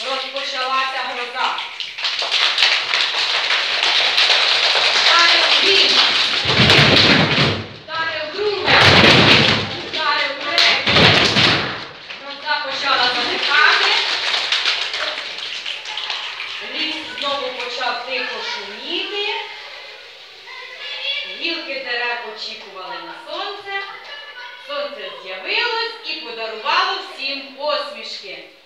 розпочалася гроза. Вдарив він, вдарив друге, вдарив третє. Гроза почала затихати. Ліс знову почав тихо шуміти. Гілки дерев очікували на сонце. Сонце з'явилось і подарувало всім посмішки.